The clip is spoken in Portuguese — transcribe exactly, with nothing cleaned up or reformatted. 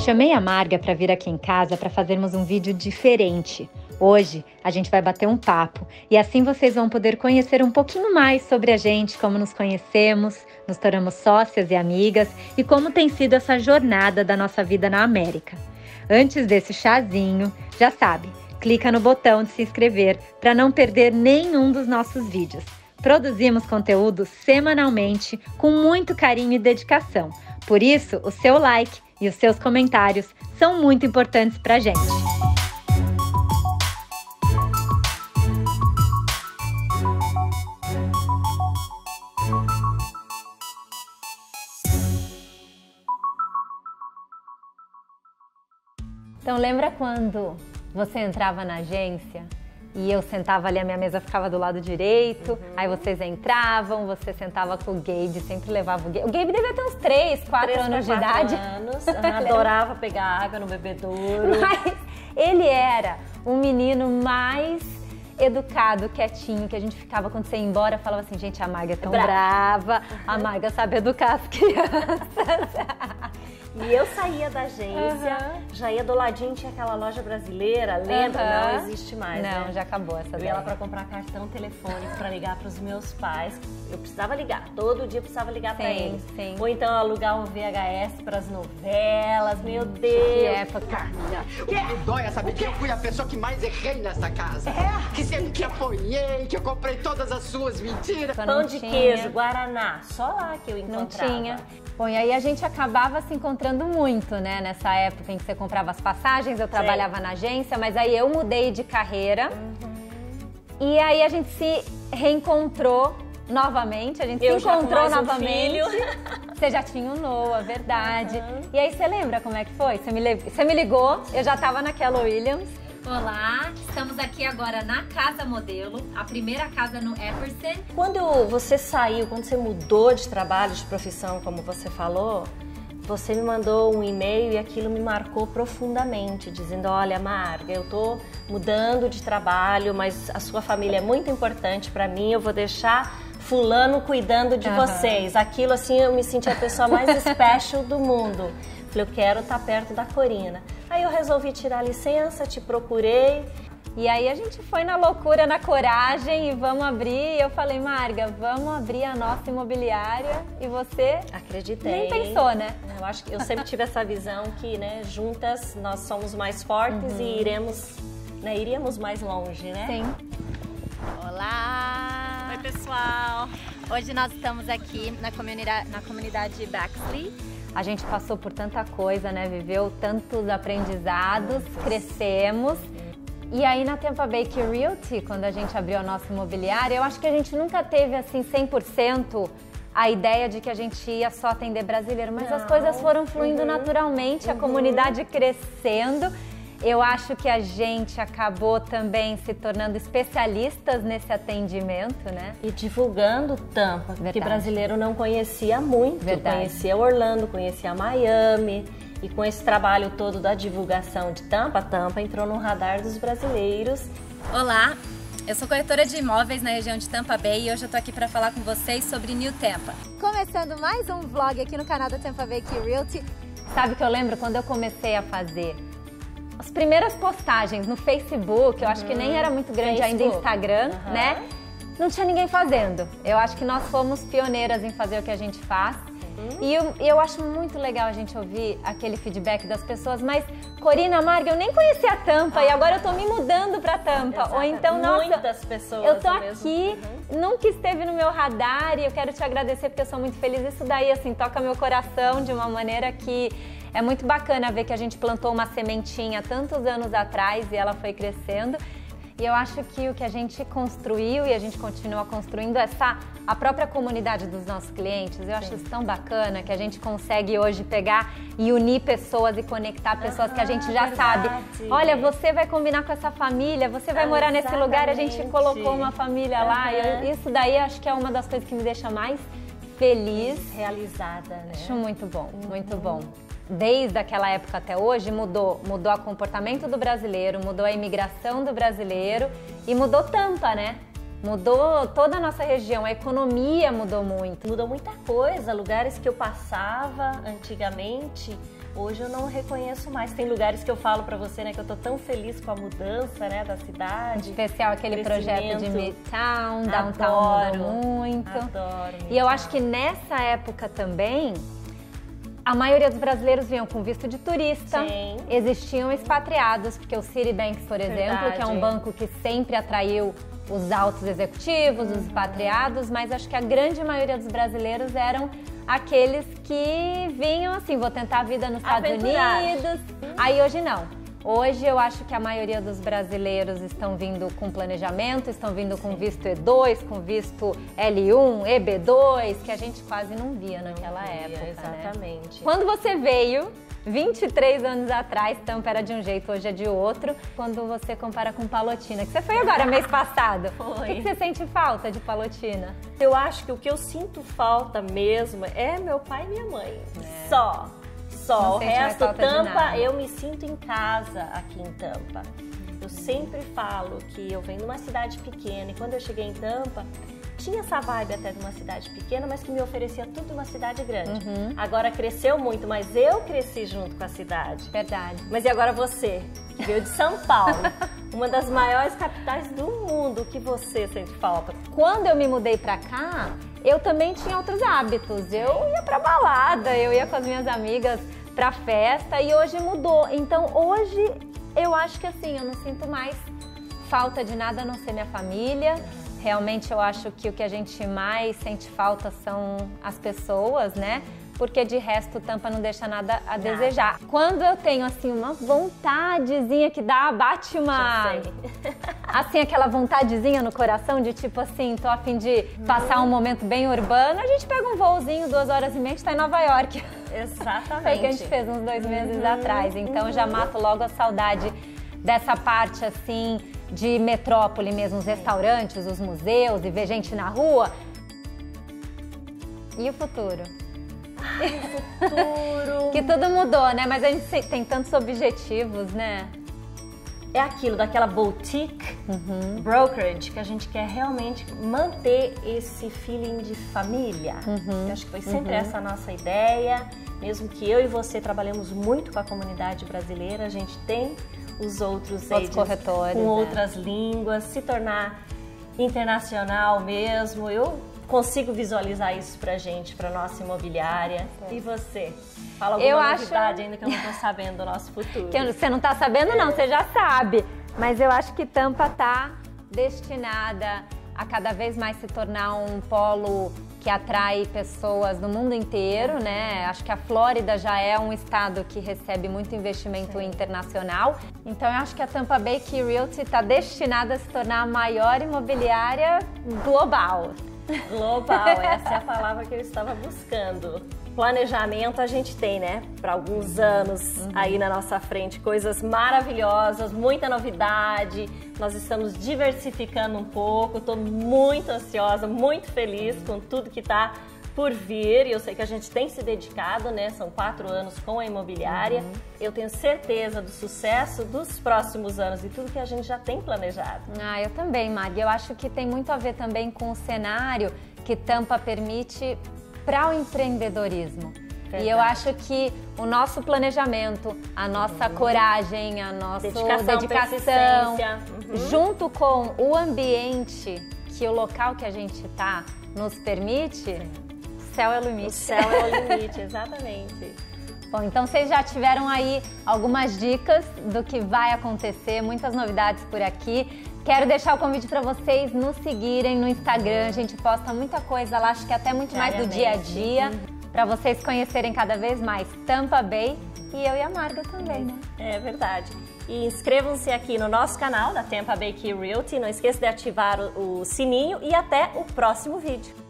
Chamei a Marga para vir aqui em casa para fazermos um vídeo diferente. Hoje a gente vai bater um papo e assim vocês vão poder conhecer um pouquinho mais sobre a gente, como nos conhecemos, nos tornamos sócias e amigas e como tem sido essa jornada da nossa vida na América. Antes desse chazinho, já sabe, clica no botão de se inscrever para não perder nenhum dos nossos vídeos. Produzimos conteúdo semanalmente com muito carinho e dedicação. Por isso, o seu like e os seus comentários são muito importantes para a gente. Então, lembra quando você entrava na agência e eu sentava ali, a minha mesa ficava do lado direito, uhum. Aí vocês entravam, você sentava com o Gabe, sempre levava o Gabe. O Gabe devia ter uns três, quatro anos de idade. anos, adorava pegar água no bebedouro. Mas ele era um menino mais educado, quietinho, que a gente ficava, quando você ia embora, falava assim, gente, a Marga é tão brava, brava. Uhum. A Marga sabe educar as crianças. E eu saía da agência, uhum. Já ia do ladinho, tinha aquela loja brasileira, lembra? Uhum. Não existe mais, Não, né? já acabou essa Eu daí. ia lá pra comprar cartão telefônico, pra ligar pros meus pais. Eu precisava ligar, todo dia eu precisava ligar sim, pra eles. Sim. Ou então alugar um V H S pras novelas, meu Deus. Que época. O que me dói é saber que eu fui a pessoa que mais errei nessa casa. É. Que sempre te apoiei, que eu comprei todas as suas mentiras. Pão de tinha. Queijo, Guaraná, só lá que eu encontrava. Não tinha. Bom, e aí a gente acabava se encontrando muito, né? Nessa época em que você comprava as passagens, eu trabalhava Sim. na agência, mas aí eu mudei de carreira. Uhum. E aí a gente se reencontrou novamente, a gente eu se encontrou novamente. Um filho. Você já tinha um Noah, verdade. Uhum. E aí você lembra como é que foi? Você me, você me ligou, eu já tava na Keller Williams. Olá, estamos aqui agora na Casa Modelo, a primeira casa no Epperson. Quando você saiu, quando você mudou de trabalho, de profissão, como você falou, você me mandou um e-mail e aquilo me marcou profundamente, dizendo, olha, Marga, eu tô mudando de trabalho, mas a sua família é muito importante para mim, eu vou deixar fulano cuidando de uhum. vocês. Aquilo, assim, eu me senti a pessoa mais special do mundo. Falei, eu quero estar perto da Corina. Aí eu resolvi tirar a licença, te procurei. E aí a gente foi na loucura, na coragem e vamos abrir. E eu falei, Marga, vamos abrir a nossa imobiliária. E você acreditei. Nem pensou, né? Eu acho que eu sempre tive essa visão que, né, juntas nós somos mais fortes uhum. e iremos, né, iríamos mais longe, né? Sim. Olá! Oi, pessoal! Hoje nós estamos aqui na comunidade, na comunidade Bexley. A gente passou por tanta coisa, né? Viveu tantos aprendizados, crescemos. E aí na Tampa Bay Realty, quando a gente abriu a nossa imobiliária, eu acho que a gente nunca teve assim cem por cento a ideia de que a gente ia só atender brasileiro, mas Não. as coisas foram fluindo uhum. naturalmente, a uhum. comunidade crescendo. Eu acho que a gente acabou também se tornando especialistas nesse atendimento, né? E divulgando Tampa, Verdade. Que brasileiro não conhecia muito. Verdade. Conhecia Orlando, conhecia Miami. E com esse trabalho todo da divulgação de Tampa, Tampa entrou no radar dos brasileiros. Olá, eu sou corretora de imóveis na região de Tampa Bay e hoje eu tô aqui para falar com vocês sobre New Tampa. Começando mais um vlog aqui no canal da Tampa Bay Realty. Sabe que eu lembro quando eu comecei a fazer as primeiras postagens no Facebook, eu acho uhum. que nem era muito grande Facebook. ainda Instagram, uhum. né? Não tinha ninguém fazendo. Eu acho que nós fomos pioneiras em fazer o que a gente faz. Uhum. E eu, eu acho muito legal a gente ouvir aquele feedback das pessoas, mas Corina, Marga, eu nem conhecia a Tampa ah. e agora eu tô me mudando pra Tampa. Exato. Ou então, nossa, muitas pessoas eu tô mesmo. aqui, uhum. nunca esteve no meu radar e eu quero te agradecer porque eu sou muito feliz. Isso daí, assim, toca meu coração de uma maneira que é muito bacana ver que a gente plantou uma sementinha tantos anos atrás e ela foi crescendo. E eu acho que o que a gente construiu e a gente continua construindo essa a própria comunidade dos nossos clientes. Eu Sim. acho isso tão bacana que a gente consegue hoje pegar e unir pessoas e conectar pessoas uhum, que a gente já verdade. sabe. Olha, você vai combinar com essa família, você vai ah, morar nesse exatamente. lugar, a gente colocou uma família uhum. lá. Eu, isso daí acho que é uma das coisas que me deixa mais feliz. Realizada, né? Acho muito bom, uhum. muito bom. Desde aquela época até hoje mudou, mudou o comportamento do brasileiro, mudou a imigração do brasileiro e mudou Tampa, né? Mudou toda a nossa região, a economia mudou muito. Mudou muita coisa, lugares que eu passava antigamente, hoje eu não reconheço mais. Tem lugares que eu falo pra você, né, que eu tô tão feliz com a mudança, né, da cidade. Em especial aquele projeto de Midtown, Downtown Adoro, mudou muito. Adoro. E eu acho que nessa época também, a maioria dos brasileiros vinham com visto de turista. Sim. Existiam expatriados, porque o Citibank, por exemplo, Verdade. que é um banco que sempre atraiu os altos executivos, os expatriados, mas acho que a grande maioria dos brasileiros eram aqueles que vinham assim, vou tentar a vida nos Estados Unidos. Aí hoje não. Hoje eu acho que a maioria dos brasileiros estão vindo com planejamento, estão vindo com visto E dois, com visto L um, E B dois, que a gente quase não via naquela Não via, época, exatamente. Né? Quando você veio, vinte e três anos atrás, Tampa era de um jeito, hoje é de outro. Quando você compara com Palotina, que você foi agora, mês passado. Foi. O que, que você sente falta de Palotina? Eu acho que o que eu sinto falta mesmo é meu pai e minha mãe. É. Só. Só. Não O sente mais resto, falta de Tampa, nada. eu me sinto em casa aqui em Tampa. Eu sempre falo que eu venho de uma cidade pequena e quando eu cheguei em Tampa, tinha essa vibe até de uma cidade pequena, mas que me oferecia tudo de uma cidade grande. Uhum. Agora cresceu muito, mas eu cresci junto com a cidade. Verdade. Mas e agora você, que veio de São Paulo, uma das maiores capitais do mundo, o que você sente falta? Quando eu me mudei pra cá, eu também tinha outros hábitos. Eu ia pra balada, eu ia com as minhas amigas pra festa e hoje mudou. Então hoje eu acho que assim, eu não sinto mais falta de nada a não ser minha família. Realmente eu acho que o que a gente mais sente falta são as pessoas, né? Porque de resto Tampa não deixa nada a desejar. Quando eu tenho assim uma vontadezinha que dá, bate uma... assim, aquela vontadezinha no coração de tipo assim, tô a fim de passar um momento bem urbano, a gente pega um voozinho, duas horas e meia, a gente tá em Nova York. Exatamente. Foi o que a gente fez uns dois meses Uhum, atrás. Então uhum. já mato logo a saudade dessa parte assim de metrópole mesmo, os restaurantes, os museus e ver gente na rua. E o futuro? Ai, futuro. Que tudo mudou, né? Mas a gente tem tantos objetivos, né? É aquilo daquela boutique Uhum. brokerage que a gente quer realmente manter esse feeling de família. Uhum. Eu acho que foi sempre essa a nossa ideia. Mesmo que eu e você trabalhemos muito com a comunidade brasileira, a gente tem os outros Outros agents corretores, com é. outras línguas, se tornar internacional mesmo. Eu consigo visualizar isso pra gente, pra nossa imobiliária. E você? Fala alguma Eu acho- novidade ainda que eu não tô sabendo do nosso futuro. Que você não tá sabendo não, você já sabe. Mas eu acho que Tampa tá destinada a cada vez mais se tornar um polo que atrai pessoas do mundo inteiro, né? Acho que a Flórida já é um estado que recebe muito investimento Sim. internacional. Então eu acho que a Tampa Bay Key Realty está destinada a se tornar a maior imobiliária global. Global, essa é a palavra que eu estava buscando. Planejamento a gente tem, né? Para alguns anos Uhum. aí na nossa frente, coisas maravilhosas, muita novidade. Nós estamos diversificando um pouco. Estou muito ansiosa, muito feliz com tudo que está por vir. E eu sei que a gente tem se dedicado, né? São quatro anos com a imobiliária. Uhum. Eu tenho certeza do sucesso dos próximos anos e tudo que a gente já tem planejado. Ah, eu também, Mari. Eu acho que tem muito a ver também com o cenário que Tampa permite para o empreendedorismo. Verdade. E eu acho que o nosso planejamento, a nossa coragem, a nossa Dedicação, dedicação, persistência. Uhum. junto com o ambiente que o local que a gente está nos permite, o céu é o limite. O céu é o limite, exatamente. Bom, então vocês já tiveram aí algumas dicas do que vai acontecer, muitas novidades por aqui. Quero deixar o convite para vocês nos seguirem no Instagram, a gente posta muita coisa lá, acho que até muito mais do dia a dia, para vocês conhecerem cada vez mais Tampa Bay e eu e a Marga também, né? É verdade. E inscrevam-se aqui no nosso canal da Tampa Bay Key Realty, não esqueça de ativar o, o sininho e até o próximo vídeo.